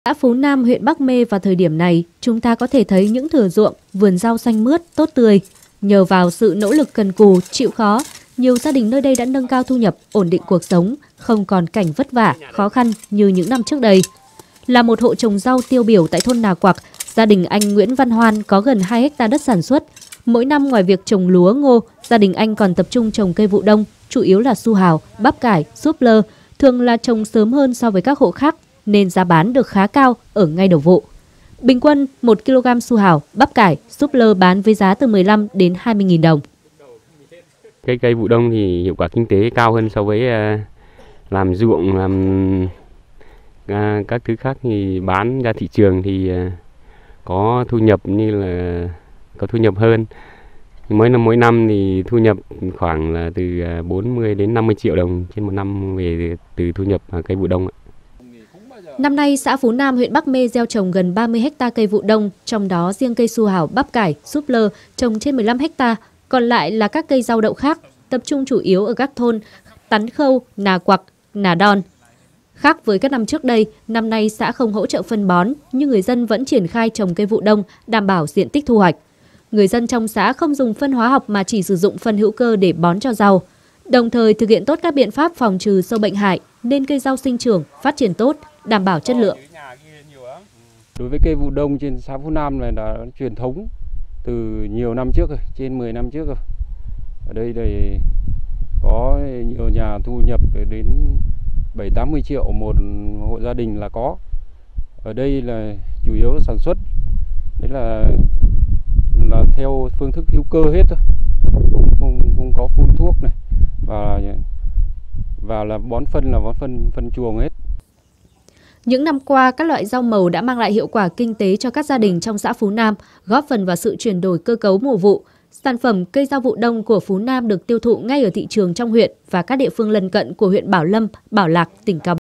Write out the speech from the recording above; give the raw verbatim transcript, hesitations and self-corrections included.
Xã Phú Nam, huyện Bắc Mê vào thời điểm này, chúng ta có thể thấy những thửa ruộng, vườn rau xanh mướt, tốt tươi. Nhờ vào sự nỗ lực cần cù, chịu khó, nhiều gia đình nơi đây đã nâng cao thu nhập, ổn định cuộc sống, không còn cảnh vất vả, khó khăn như những năm trước đây. Là một hộ trồng rau tiêu biểu tại thôn Nà Quặc, gia đình anh Nguyễn Văn Hoan có gần hai héc ta đất sản xuất. Mỗi năm ngoài việc trồng lúa, ngô, gia đình anh còn tập trung trồng cây vụ đông, chủ yếu là su hào, bắp cải, súp lơ, thường là trồng sớm hơn so với các hộ khác, nên giá bán được khá cao ở ngay đầu vụ. Bình quân một ki lô gam su hào, bắp cải, súp lơ bán với giá từ mười lăm đến hai mươi nghìn đồng. Cây cây vụ đông thì hiệu quả kinh tế cao hơn so với làm ruộng, làm các thứ khác thì bán ra thị trường thì có thu nhập như là có thu nhập hơn. Mỗi năm mỗi năm thì thu nhập khoảng là từ bốn mươi đến năm mươi triệu đồng trên một năm về từ thu nhập cây vụ đông. Năm nay, xã Phú Nam, huyện Bắc Mê gieo trồng gần ba mươi héc ta cây vụ đông, trong đó riêng cây su hào, bắp cải, súp lơ trồng trên mười lăm héc ta, còn lại là các cây rau đậu khác, tập trung chủ yếu ở các thôn Tán Khâu, Nà Quặc, Nà Đon. Khác với các năm trước đây, năm nay xã không hỗ trợ phân bón, nhưng người dân vẫn triển khai trồng cây vụ đông, đảm bảo diện tích thu hoạch. Người dân trong xã không dùng phân hóa học mà chỉ sử dụng phân hữu cơ để bón cho rau, đồng thời thực hiện tốt các biện pháp phòng trừ sâu bệnh hại, nên cây rau sinh trưởng, phát triển tốt, đảm bảo chất lượng. Đối với cây vụ đông trên xã Phú Nam này là truyền thống từ nhiều năm trước rồi, trên mười năm trước rồi. Ở đây thì có nhiều nhà thu nhập đến bảy tám mươi triệu một hộ gia đình là có. Ở đây là chủ yếu sản xuất đấy là là theo phương thức hữu cơ hết thôi, không, không, không có phun thuốc này và và là bón phân là bón phân phân chuồng hết. Những năm qua, các loại rau màu đã mang lại hiệu quả kinh tế cho các gia đình trong xã Phú Nam, góp phần vào sự chuyển đổi cơ cấu mùa vụ. Sản phẩm cây rau vụ đông của Phú Nam được tiêu thụ ngay ở thị trường trong huyện và các địa phương lân cận của huyện Bảo Lâm, Bảo Lạc, tỉnh Cao Bằng.